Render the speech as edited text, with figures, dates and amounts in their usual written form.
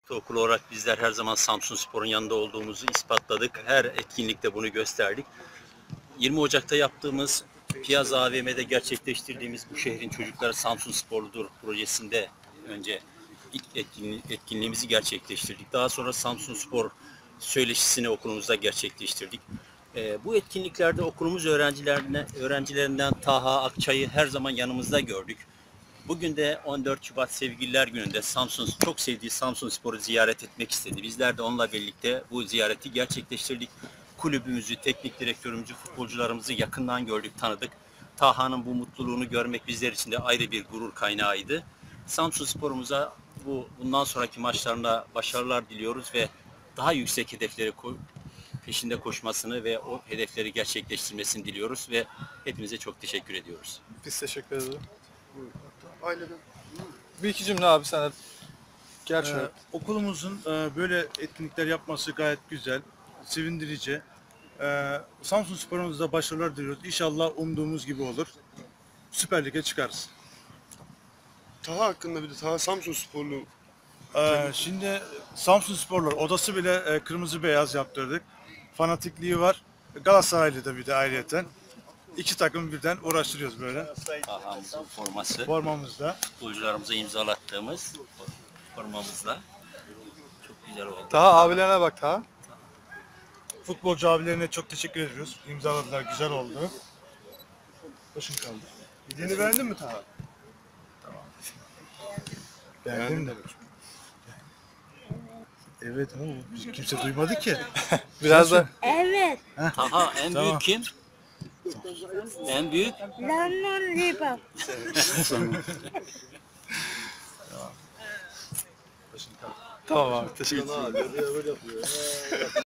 Okul olarak bizler her zaman Samsunspor'un yanında olduğumuzu ispatladık. Her etkinlikte bunu gösterdik. 20 Ocak'ta yaptığımız Piyaza AVM'de gerçekleştirdiğimiz Bu Şehrin Çocukları Samsunsporludur projesinde önce ilk etkinliğimizi gerçekleştirdik. Daha sonra Samsunspor söyleşisini okulumuzda gerçekleştirdik. Bu etkinliklerde okulumuz öğrencilerinden Taha Akçay'ı her zaman yanımızda gördük. Bugün de 14 Şubat Sevgililer Günü'nde çok sevdiği Samsunspor'u ziyaret etmek istedi. Bizler de onunla birlikte bu ziyareti gerçekleştirdik. Kulübümüzü, teknik direktörümüzü, futbolcularımızı yakından gördük, tanıdık. Taha'nın bu mutluluğunu görmek bizler için de ayrı bir gurur kaynağıydı. Samsunspor'umuza bundan sonraki maçlarında başarılar diliyoruz ve daha yüksek hedefleri peşinde koşmasını ve o hedefleri gerçekleştirmesini diliyoruz ve hepinize çok teşekkür ediyoruz. Biz teşekkür ederiz. Aileden. Bir iki cümle abi sana. Gerçekten. Okulumuzun böyle etkinlikler yapması gayet güzel, sevindirici. Samsunspor'umuzda başarılar diliyoruz. İnşallah umduğumuz gibi olur. Süper Lig'e çıkarız. Taha hakkında bir de Taha Samsunsporlu. Şimdi Samsunsporlar odası bile kırmızı beyaz yaptırdık. Fanatikliği var. Galatasaraylı da bir de ayrıyeten. İki takım birden uğraştırıyoruz böyle. Taha'mızın forması. Formamızda. Futbolcularımıza imzalattığımız formamızla. Çok güzel oldu. Taha abilerine bak Taha. Futbolcu abilerine çok teşekkür ediyoruz. İmzaladılar, güzel oldu. Başım kaldı. Yeni beğendin mi Taha? Beğendim de. Evet ama kimse duymadı ki. Biraz da Evet. Taha en Tamam. büyük kim? En büyük? Lemon ribbon. tamam abi teşekkür ederim.